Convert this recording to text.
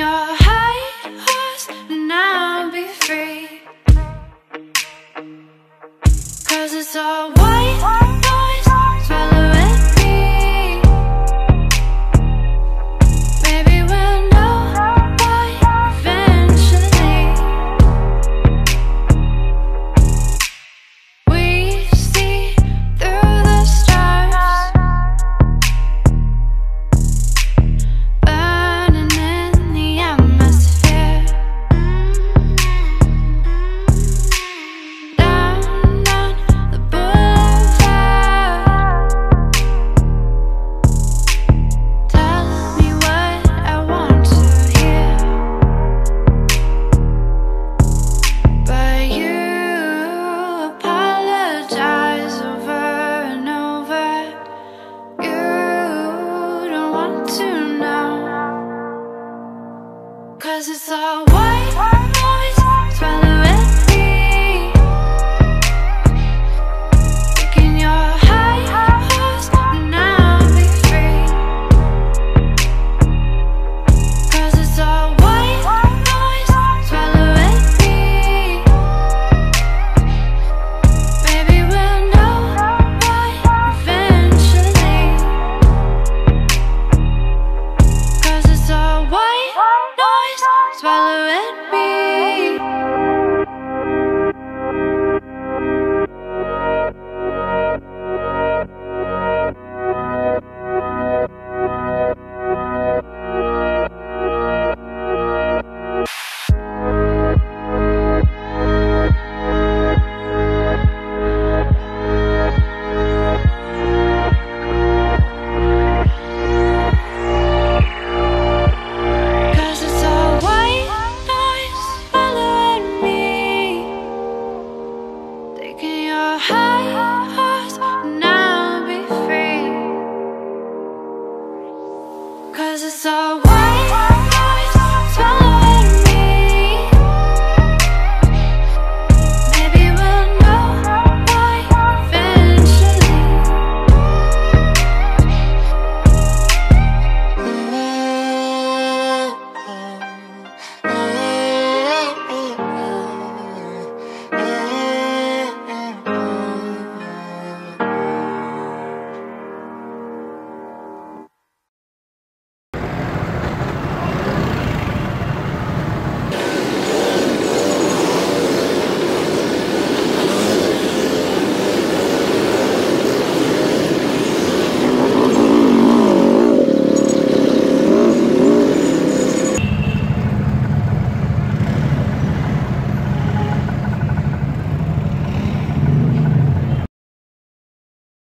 your high horse and I'll be free. 'Cause it's all white noise, swallow it be. Maybe we'll know why eventually. We see through the stars, burning in the atmosphere. Down on the boulevard, tell me what I want to hear. But you apologize over and over. You don't want to know. 'Cause it's all white noise, swallow it be. Taking your high horse and I'll be free. 'Cause it's all white noise, swallow it be. Maybe we'll know why eventually. 'Cause it's all white noise, swallow it